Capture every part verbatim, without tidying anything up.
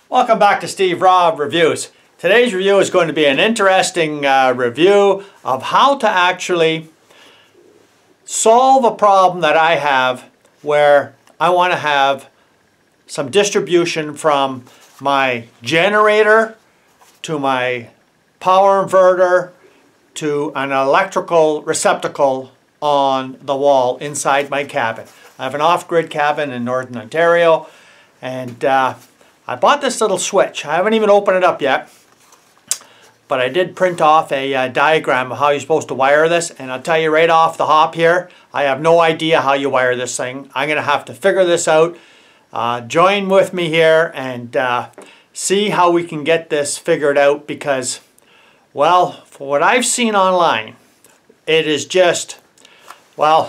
Welcome back to Steve Robb Reviews. Today's review is going to be an interesting uh, review of how to actually solve a problem that I have where I want to have some distribution from my generator to my power inverter to an electrical receptacle on the wall inside my cabin. I have an off-grid cabin in Northern Ontario, and uh, I bought this little switch. I haven't even opened it up yet, but I did print off a uh, diagram of how you're supposed to wire this, and I'll tell you right off the hop here, I have no idea how you wire this thing. I'm going to have to figure this out. Uh, join with me here and uh, see how we can get this figured out, because, well, for what I've seen online, it is just, well,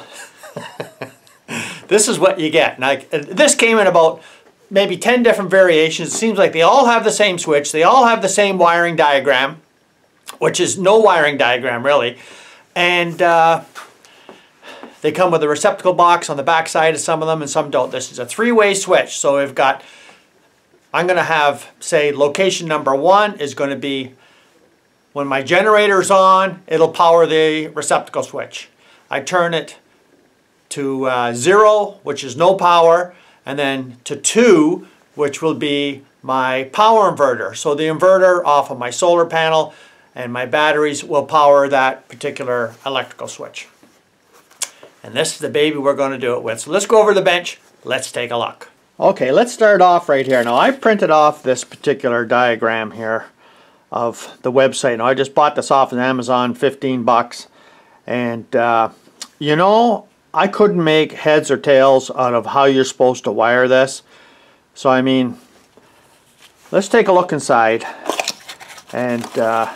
this is what you get. Now, this came in about maybe ten different variations. It seems like they all have the same switch. They all have the same wiring diagram, which is no wiring diagram really. And uh, they come with a receptacle box on the back side of some of them, and some don't. This is a three-way switch. So we've got, I'm going to have, say, location number one is going to be when my generator's on, it'll power the receptacle switch. I turn it to uh, zero, which is no power, and then to two, which will be my power inverter. So the inverter off of my solar panel and my batteries will power that particular electrical switch. And this is the baby we're going to do it with. So let's go over the bench. Let's take a look. Okay, let's start off right here. Now I printed off this particular diagram here of the website. Now I just bought this off of Amazon, fifteen bucks. And uh, you know, I couldn't make heads or tails out of how you're supposed to wire this. So I mean, let's take a look inside and uh,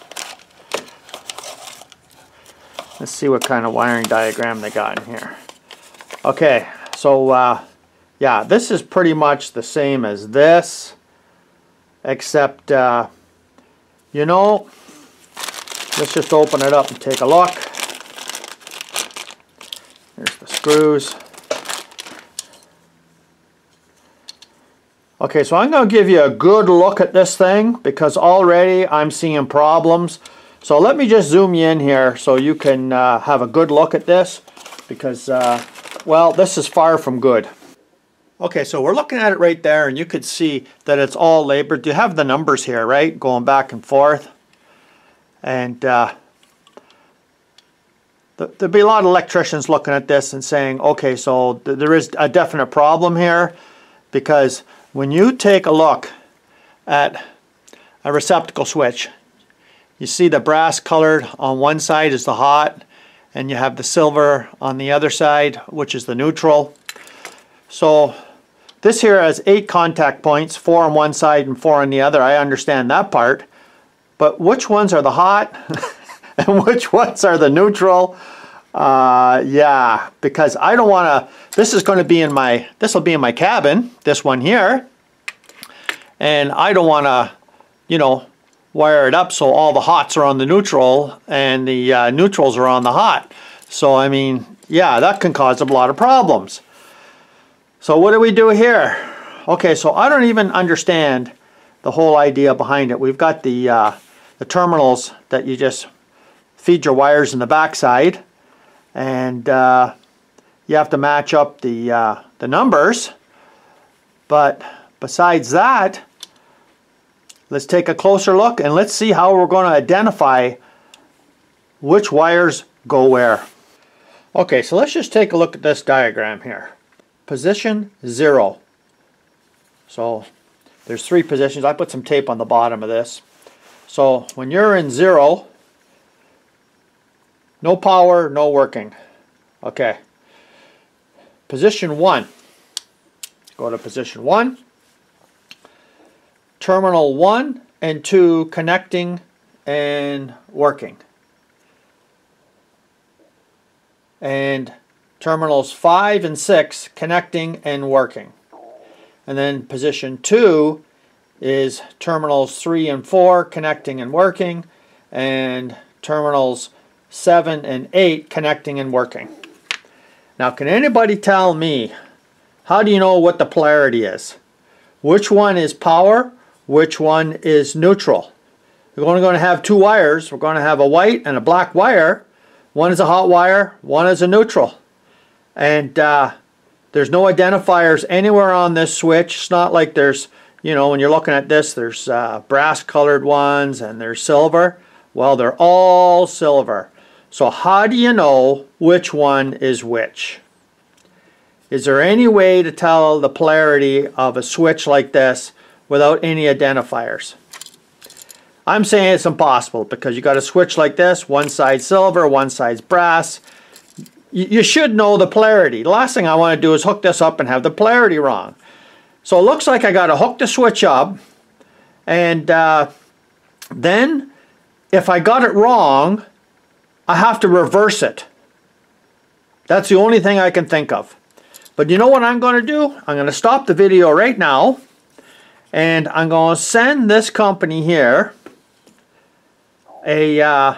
let's see what kind of wiring diagram they got in here. Okay, so uh, yeah, this is pretty much the same as this, except uh, you know, let's just open it up and take a look. Here's the screws. Okay, so I'm going to give you a good look at this thing because already I'm seeing problems. So let me just zoom you in here so you can uh, have a good look at this, because, uh, well, this is far from good. Okay, so we're looking at it right there, and you could see that it's all labeled. You have the numbers here, right, going back and forth. And uh, th there'll be a lot of electricians looking at this and saying, okay, so th there is a definite problem here, because when you take a look at a receptacle switch, you see the brass colored on one side is the hot, and you have the silver on the other side, which is the neutral. So this here has eight contact points, four on one side and four on the other. I understand that part. But which ones are the hot and which ones are the neutral? Uh, yeah, because I don't want to, this is going to be in my, this will be in my cabin, this one here. And I don't want to, you know, wire it up so all the hots are on the neutral and the uh, neutrals are on the hot. So, I mean, yeah, that can cause a lot of problems. So what do we do here? Okay, so I don't even understand the whole idea behind it. We've got the, uh, the terminals that you just feed your wires in the backside, and uh, you have to match up the, uh, the numbers. But besides that, let's take a closer look and let's see how we're going to identify which wires go where. Okay, so let's just take a look at this diagram here. Position zero. So there's three positions. I put some tape on the bottom of this. So when you're in zero, no power, no working. Okay. Position one. Go to position one. Terminal one and two connecting and working. And terminals five and six connecting and working. And then position two is terminals three and four connecting and working, and terminals seven and eight connecting and working. Now, can anybody tell me, how do you know what the polarity is? which one is power, which one is neutral. We're only going to have two wires. We're going to have a white and a black wire. One is a hot wire, one is a neutral. And uh, there's no identifiers anywhere on this switch. It's not like there's, you know, when you're looking at this, there's uh, brass colored ones and there's silver. Well, they're all silver. So how do you know which one is which? Is there any way to tell the polarity of a switch like this without any identifiers? I'm saying it's impossible because you got a switch like this, one side silver, one side's brass. You, you should know the polarity. The last thing I want to do is hook this up and have the polarity wrong. So it looks like I got to hook the switch up, and uh, then if I got it wrong, I have to reverse it. That's the only thing I can think of. But you know what I'm going to do? I'm going to stop the video right now, and I'm going to send this company here a uh,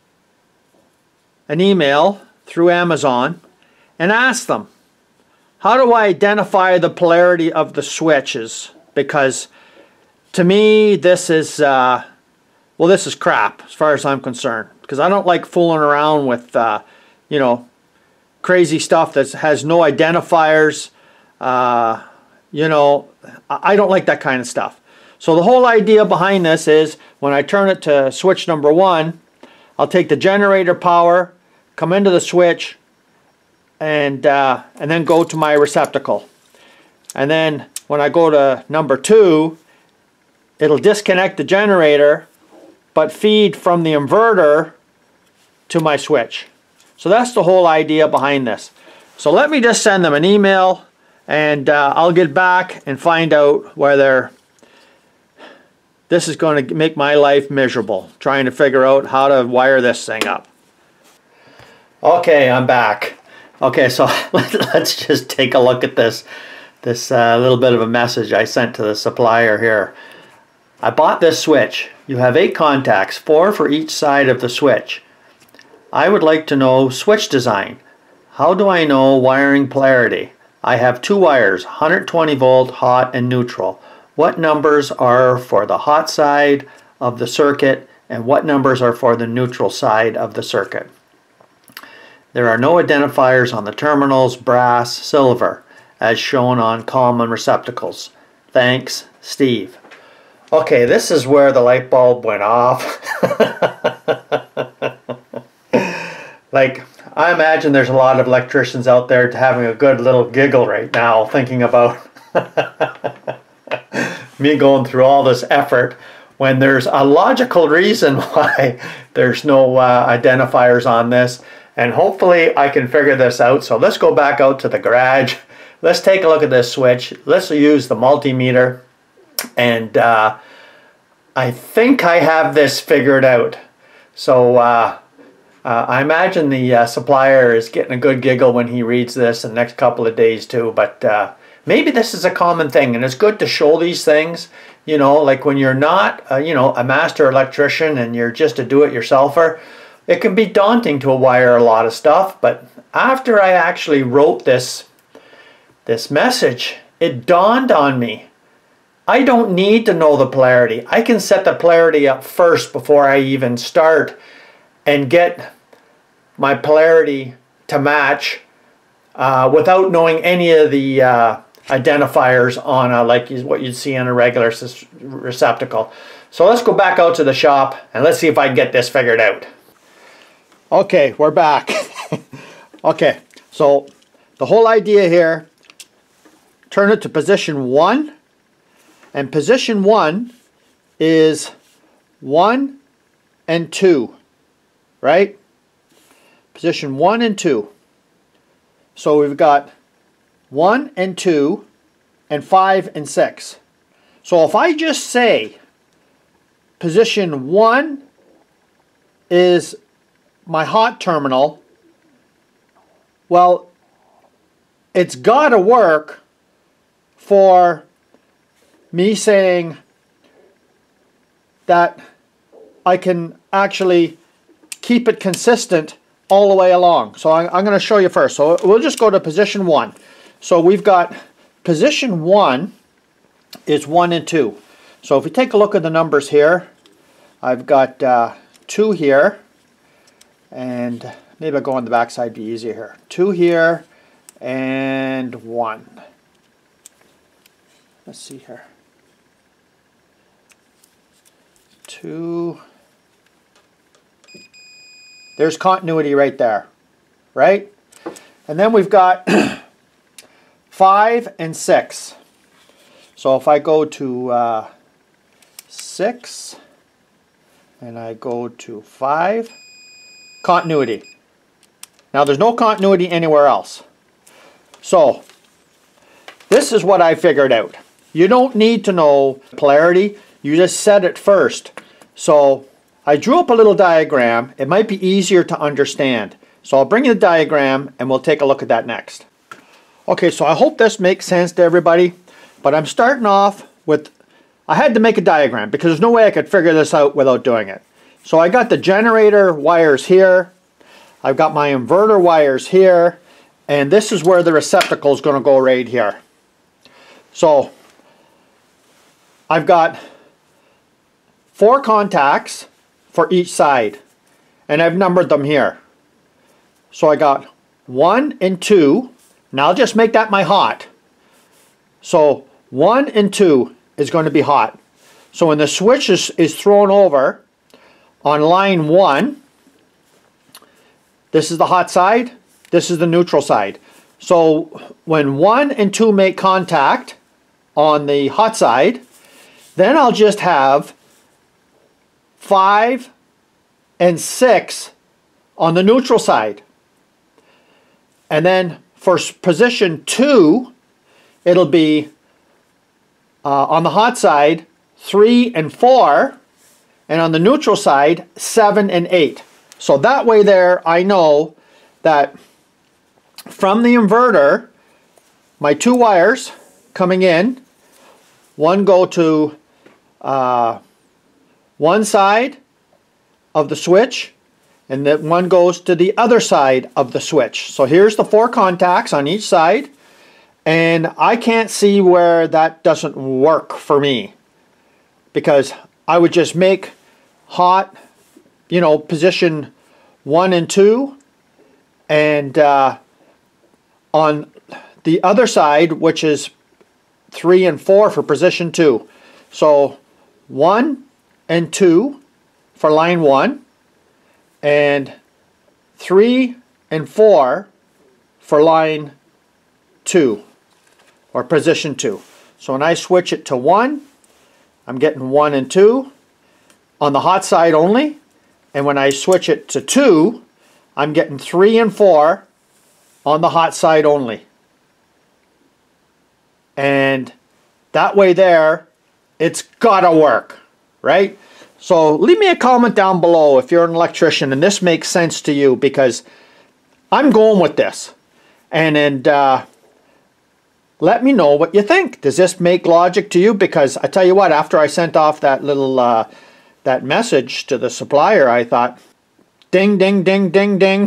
an email through Amazon and ask them, how do I identify the polarity of the switches? Because to me, this is uh, well, this is crap as far as I'm concerned. Because I don't like fooling around with, uh, you know, crazy stuff that has no identifiers. Uh, you know, I don't like that kind of stuff. So the whole idea behind this is when I turn it to switch number one, I'll take the generator power, come into the switch, and uh, and then go to my receptacle. And then when I go to number two, it'll disconnect the generator but feed from the inverter to my switch. So that's the whole idea behind this. So let me just send them an email, and uh, I'll get back and find out whether this is going to make my life miserable, trying to figure out how to wire this thing up. Okay, I'm back. Okay, so let's just take a look at this, this uh, little bit of a message I sent to the supplier here. I bought this switch. You have eight contacts, four for each side of the switch. I would like to know switch design. How do I know wiring polarity? I have two wires, one hundred twenty volt, hot and neutral. What numbers are for the hot side of the circuit and what numbers are for the neutral side of the circuit? There are no identifiers on the terminals, brass, silver, as shown on common receptacles. Thanks, Steve. Okay, this is where the light bulb went off. Like, I imagine there's a lot of electricians out there having a good little giggle right now thinking about me going through all this effort when there's a logical reason why there's no uh, identifiers on this. And hopefully I can figure this out. So let's go back out to the garage. Let's take a look at this switch. Let's use the multimeter. And uh, I think I have this figured out. So uh, uh, I imagine the uh, supplier is getting a good giggle when he reads this in the next couple of days too. But uh, maybe this is a common thing, and it's good to show these things. You know, like when you're not, uh, you know, a master electrician and you're just a do-it-yourselfer, it can be daunting to wire a lot of stuff. But after I actually wrote this, this message, it dawned on me. I don't need to know the polarity. I can set the polarity up first before I even start and get my polarity to match uh, without knowing any of the uh, identifiers on a, like what you'd see on a regular receptacle. So let's go back out to the shop and let's see if I can get this figured out. Okay, we're back. Okay, so the whole idea here, turn it to position one. And position one is one and two, right? Position one and two. So we've got one and two and five and six. So if I just say position one is my hot terminal, well, it's got to work for me saying that I can actually keep it consistent all the way along. So I, I'm going to show you first. So we'll just go to position one. So we've got position one is one and two. So if we take a look at the numbers here, I've got uh, two here, and maybe I'll go on the back side, be easier here. Two here, and one. Let's see here. Two. There's continuity right there, right? And then we've got five and six. So if I go to uh, six and I go to five, continuity. Now there's no continuity anywhere else. So this is what I figured out. You don't need to know polarity, you just set it first. So I drew up a little diagram. It might be easier to understand. So I'll bring you the diagram and we'll take a look at that next. Okay, so I hope this makes sense to everybody, but I'm starting off with, I had to make a diagram because there's no way I could figure this out without doing it. So I got the generator wires here, I've got my inverter wires here, and this is where the receptacle is going to go right here. So I've got four contacts for each side, and I've numbered them here. So I got one and two. Now I'll just make that my hot. So one and two is going to be hot. So when the switch is, is thrown over on line one, this is the hot side, this is the neutral side. So when one and two make contact on the hot side, then I'll just have five and six on the neutral side. And then for position two, it'll be uh, on the hot side three and four, and on the neutral side seven and eight. So that way there I know that from the inverter, my two wires coming in, one go to uh, one side of the switch, and that one goes to the other side of the switch. So here's the four contacts on each side, and I can't see where that doesn't work for me, because I would just make hot, you know, position one and two, and uh, on the other side, which is three and four for position two. So one and two for line one, and three and four for line two, or position two. So when I switch it to one, I'm getting one and two on the hot side only, and when I switch it to two, I'm getting three and four on the hot side only. And that way there, it's gotta work, right? So leave me a comment down below if you're an electrician and this makes sense to you, because I'm going with this. And, and uh, let me know what you think. Does this make logic to you? Because I tell you what, after I sent off that little uh, that message to the supplier, I thought, ding, ding, ding, ding, ding.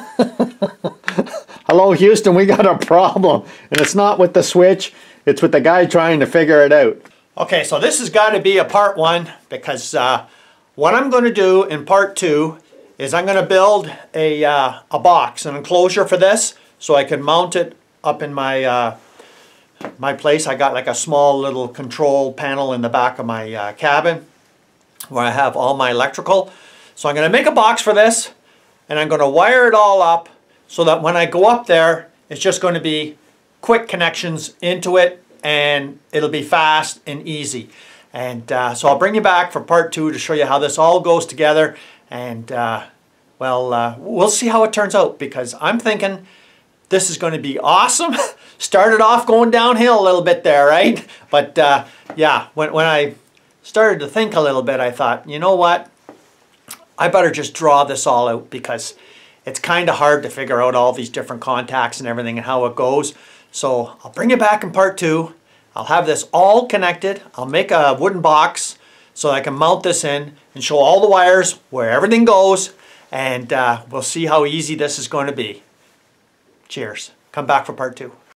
Hello, Houston, we got a problem. And it's not with the switch, it's with the guy trying to figure it out. Okay, so this has got to be a part one, because uh, what I'm going to do in part two is I'm going to build a, uh, a box, an enclosure for this, so I can mount it up in my, uh, my place. I got like a small little control panel in the back of my uh, cabin where I have all my electrical. So I'm going to make a box for this, and I'm going to wire it all up so that when I go up there, it's just going to be quick connections into it, and it'll be fast and easy. And uh, so I'll bring you back for part two to show you how this all goes together. And uh, well, uh, we'll see how it turns out, because I'm thinking this is going to be awesome. Started off going downhill a little bit there, right? But uh, yeah, when, when I started to think a little bit, I thought, you know what? I better just draw this all out, because it's kind of hard to figure out all these different contacts and everything and how it goes. So I'll bring you back in part two. I'll have this all connected. I'll make a wooden box so I can mount this in and show all the wires where everything goes, and uh, we'll see how easy this is going to be. Cheers. Come back for part two.